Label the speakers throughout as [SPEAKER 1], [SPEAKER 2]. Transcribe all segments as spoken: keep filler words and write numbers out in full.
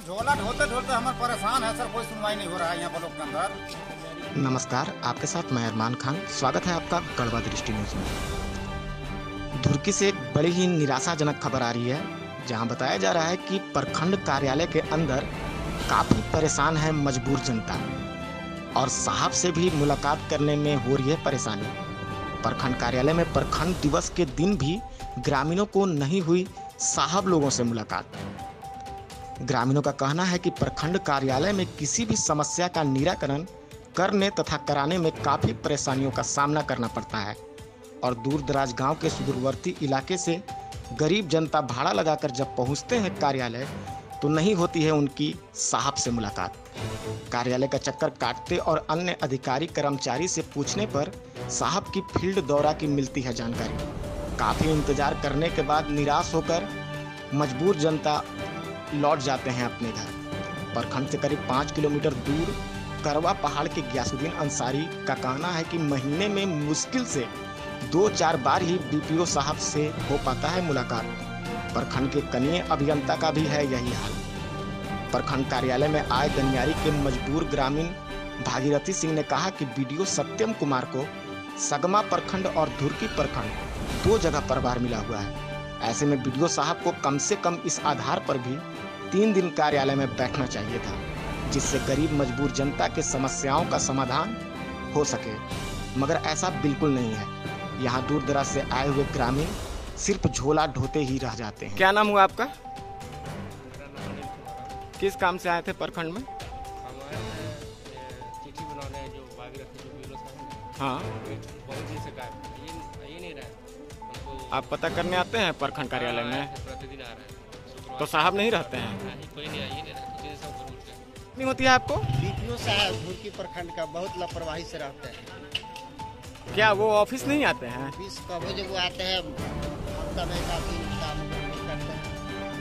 [SPEAKER 1] झोला ढोते ढोते हमारे परेशान है सर, कोई सुनवाई नहीं हो रहा है यहाँ ब्लॉक के अंदर।
[SPEAKER 2] नमस्कार, आपके साथ मैं अरमान खान। स्वागत है आपका गढ़वा दृष्टि न्यूज में। धुरकी से एक बड़ी ही निराशाजनक खबर आ रही है, जहां बताया जा रहा है कि प्रखंड कार्यालय के अंदर काफी परेशान है मजबूर जनता और साहब से भी मुलाकात करने में हो रही है परेशानी। प्रखंड कार्यालय में प्रखंड दिवस के दिन भी ग्रामीणों को नहीं हुई साहब लोगों से मुलाकात। ग्रामीणों का कहना है कि प्रखंड कार्यालय में किसी भी समस्या का निराकरण करने तथा कराने में काफ़ी परेशानियों का सामना करना पड़ता है और दूर दराज गांव के सुदूरवर्ती इलाके से गरीब जनता भाड़ा लगाकर जब पहुंचते हैं कार्यालय तो नहीं होती है उनकी साहब से मुलाकात। कार्यालय का चक्कर काटते और अन्य अधिकारी कर्मचारी से पूछने पर साहब की फील्ड दौरा की मिलती है जानकारी। काफ़ी इंतजार करने के बाद निराश होकर मजबूर जनता लौट जाते हैं अपने घर। प्रखंड से करीब पाँच किलोमीटर दूर करवा पहाड़ के गियासुद्दीन अंसारी का कहना है कि महीने में मुश्किल से दो चार बार ही बीपीओ साहब से हो पाता है मुलाकात। प्रखंड के कनीय अभियंता का भी है यही हाल। प्रखंड कार्यालय में आए गनियारी के मजबूर ग्रामीण भागीरथी सिंह ने कहा कि बीडीओ सत्यम कुमार को सगमा प्रखंड और धुरकी प्रखंड दो जगह प्रभार मिला हुआ है। ऐसे में बीडीओ साहब को कम से कम इस आधार पर भी तीन दिन कार्यालय में बैठना चाहिए था, जिससे गरीब मजबूर जनता के समस्याओं का समाधान हो सके, मगर ऐसा बिल्कुल नहीं है। यहाँ दूर दराज से आए हुए ग्रामीण सिर्फ झोला ढोते ही रह जाते हैं।
[SPEAKER 3] क्या नाम हुआ आपका? किस काम से आए थे प्रखंड में?
[SPEAKER 4] चिट्ठी बनाने जो भागीरथी जो बीडीओ साहब हैं,
[SPEAKER 3] हाँ,
[SPEAKER 4] बहुत दिन से गायब, ये ये नहीं रहा। हमको
[SPEAKER 3] आप पता करने आते हैं प्रखंड कार्यालय में?
[SPEAKER 4] प्रतिदिन आ रहे हैं।
[SPEAKER 3] तो साहब नहीं रहते हैं?
[SPEAKER 4] नहीं, कोई नहीं आ, ये नहीं रहा, किसी सब जरूर से
[SPEAKER 3] नहीं होती है आपको?
[SPEAKER 5] बीपीओ साहब धुरकी प्रखंड का बहुत लापरवाही से रहते हैं।
[SPEAKER 3] क्या वो ऑफिस नहीं आते हैं?
[SPEAKER 5] बीस कभी जब वो आते हैं हफ्ता में का दिन काम नहीं करते हैं।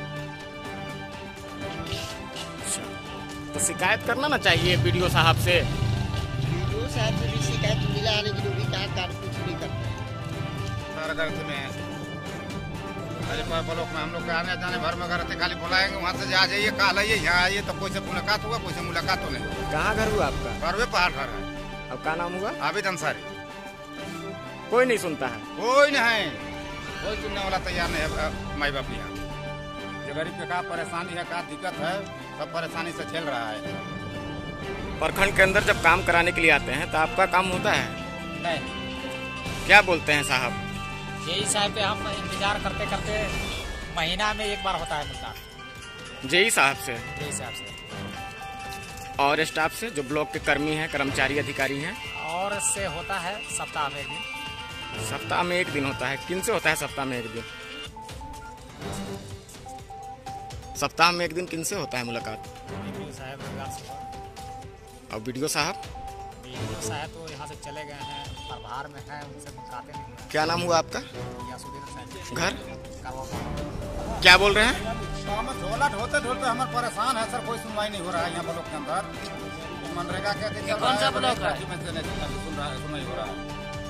[SPEAKER 3] तो शिकायत करना ना चाहिए बीडीओ साहब से।
[SPEAKER 5] बीपीओ साहब से भी शिकायत मिला आने की भी कहा कार्य कुछ नहीं करते हैं।
[SPEAKER 1] सारा में अरे ब्लॉक में हम लोग के आने जाने भर में घर थे, खाली बुलाएंगे वहाँ से आ जाइए, कल आइए, यहाँ आइए, तो कोई से मुलाकात हुआ, कोई से मुलाकात हो नहीं।
[SPEAKER 3] कहाँ घर हुआ आपका?
[SPEAKER 1] परवे पहाड़ घर है।
[SPEAKER 3] अब क्या नाम हुआ?
[SPEAKER 1] आबिद अंसारी।
[SPEAKER 3] कोई नहीं सुनता है?
[SPEAKER 1] कोई नहीं है, कोई सुनने वाला तैयार नहीं है। माई बाप यहाँ जो गरीब के का परेशानी है, का दिक्कत है, सब परेशानी से झेल रहा है।
[SPEAKER 3] प्रखंड के अंदर जब काम कराने के लिए आते हैं तो आपका काम होता है?
[SPEAKER 6] नहीं,
[SPEAKER 3] क्या बोलते हैं साहब?
[SPEAKER 6] यही साहब पे हम इंतजार करते करते महीना में एक बार होता है मुलाकात।
[SPEAKER 3] जेई साहब से
[SPEAKER 6] यही साहब से
[SPEAKER 3] और स्टाफ से जो ब्लॉक के कर्मी हैं, कर्मचारी अधिकारी हैं?
[SPEAKER 6] और से होता है सप्ताह में एक दिन।
[SPEAKER 3] सप्ताह में एक दिन होता है। किन से होता है सप्ताह में एक दिन? सप्ताह में एक दिन किन से होता है मुलाकात?
[SPEAKER 6] बीडीओ साहब रोजगार से।
[SPEAKER 3] और बीडीओ साहब?
[SPEAKER 6] बीडीओ साहब तो यहाँ से चले गए हैं, प्रभार में हैं, उनसे मुलाकातें नहीं हुई।
[SPEAKER 3] क्या नाम हुआ आपका?
[SPEAKER 6] गियासुद्दीन साहब।
[SPEAKER 3] घर?
[SPEAKER 6] करवा पहाड़।
[SPEAKER 3] क्या बोल रहे हैं?
[SPEAKER 1] हम झोला ढोते ढोते हमारे परेशान है सर, कोई सुनवाई नहीं हो रहा है यहाँ ब्लॉक के अंदर। मनरेगा के
[SPEAKER 6] ये कौन सा ब्लॉक है?
[SPEAKER 1] सुन रहा है, सुनवाई हो रहा है।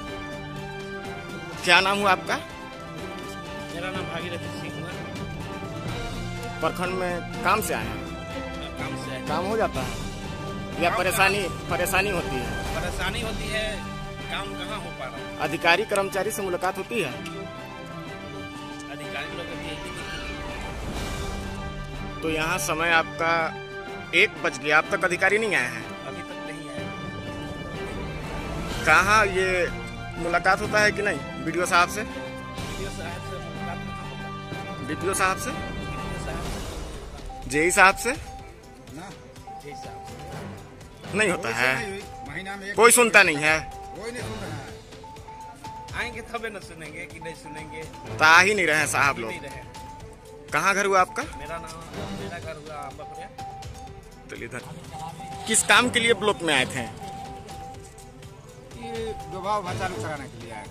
[SPEAKER 3] क्या नाम हुआ आपका?
[SPEAKER 4] मेरा नाम भागीरथी सिंह है।
[SPEAKER 3] प्रखंड में काम से आए हैं?
[SPEAKER 4] काम से
[SPEAKER 3] काम हो जाता है या परेशानी परेशानी होती है?
[SPEAKER 4] परेशानी होती है, काम कहाँ हो पा रहा है।
[SPEAKER 3] अधिकारी कर्मचारी से मुलाकात होती है?
[SPEAKER 4] अधिकारी लोग भी यही
[SPEAKER 3] तो यहाँ समय आपका एक बज गया, अब तक अधिकारी नहीं आए हैं?
[SPEAKER 4] अभी तक नहीं है।
[SPEAKER 3] कहाँ ये मुलाकात होता है कि नहीं बीडीओ साहब से?
[SPEAKER 4] बीडीओ साहब से मुलाकात कहाँ होता है?
[SPEAKER 3] बीडीओ साहब से?
[SPEAKER 4] बीडीओ साहब से
[SPEAKER 3] जेई साहब से
[SPEAKER 1] ना
[SPEAKER 4] यही साहब
[SPEAKER 3] नहीं होता है?
[SPEAKER 1] महीना में एक
[SPEAKER 3] कोई सुनता नहीं है?
[SPEAKER 1] कोई नहीं सुन रहा है।
[SPEAKER 4] आएंगे तबे न सुनेंगे कि नहीं सुनेंगे।
[SPEAKER 3] तो आ ही नहीं रहे साहब
[SPEAKER 4] नहीं
[SPEAKER 3] लोग।
[SPEAKER 4] रहे।
[SPEAKER 3] कहाँ घर हुआ आपका?
[SPEAKER 4] मेरा नाम मेरा घर हुआ अम्बापुरिया।
[SPEAKER 3] तो इधर किस काम के लिए ब्लॉक में आए थे?
[SPEAKER 1] ये विभाग चालू कराने के लिए आए।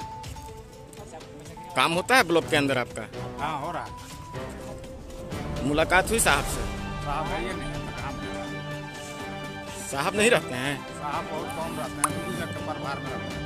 [SPEAKER 3] काम होता है ब्लॉक के अंदर आपका?
[SPEAKER 1] हाँ हो रहा है।
[SPEAKER 3] मुलाकात हुई साहब से?
[SPEAKER 1] साहब है ये नहीं है, काम नहीं है।
[SPEAKER 3] साहब नहीं रहते हैं?
[SPEAKER 1] साहब बहुत कम रहते हैं, दूसरे के परिवार में रहते हैं।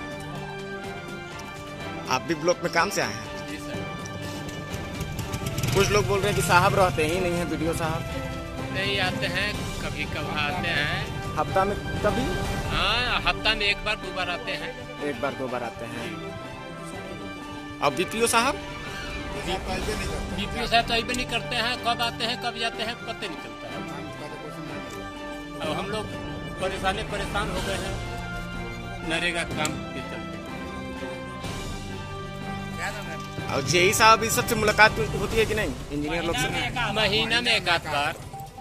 [SPEAKER 1] आप
[SPEAKER 3] भी ब्लॉक में काम से आए हैं? कुछ लोग बोल रहे हैं कि साहब रहते ही नहीं है, वीडियो साहब
[SPEAKER 4] नहीं आते हैं, कभी कभी आते हैं।
[SPEAKER 3] हफ्ता में कभी?
[SPEAKER 4] हाँ, हफ्ता में एक बार दो बार आते हैं।
[SPEAKER 3] एक बार दो बार आते हैं। अब बीपीओ साहब?
[SPEAKER 4] बीपीओ साहब तो अभी नहीं करते हैं, कब आते हैं कब जाते हैं पता नहीं चलता है। अब हम लोग परेशानी परेशान हो गए हैं नरेगा काम के चलते।
[SPEAKER 3] और जेई साहब इस सबसे मुलाकात होती है कि नहीं, इंजीनियर लोग से?
[SPEAKER 4] महीना में एक आध बार।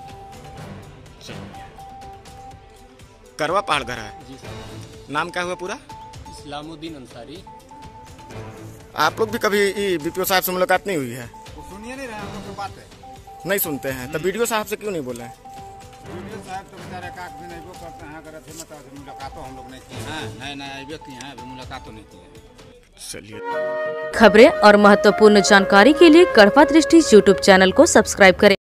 [SPEAKER 3] करवा पहाड़ घर है
[SPEAKER 4] जी सर।
[SPEAKER 3] नाम क्या हुआ पूरा?
[SPEAKER 4] इस्लामुद्दीन अंसारी।
[SPEAKER 3] आप लोग भी कभी बीपीओ साहब से मुलाकात नहीं हुई है?
[SPEAKER 1] सुनिए नहीं रहे हम लोग की बात
[SPEAKER 3] नहीं सुनते हैं, तो वीडियो साहब से क्यों नहीं बोले?
[SPEAKER 1] वीडियो साहब तो बेचारे काक भी नहीं वो करते हैं, अगर अथी मतलब मुलाकातों हम लोग नहीं किए हैं, नए नए अभी किए हैं, अभी मुलाकातों नहीं किए हैं।
[SPEAKER 3] चलिए।
[SPEAKER 7] खबरें और महत्वपूर्ण जानकारी के लिए कड़वा दृष्टि यूट्यूब चैनल को सब्सक्राइब करें।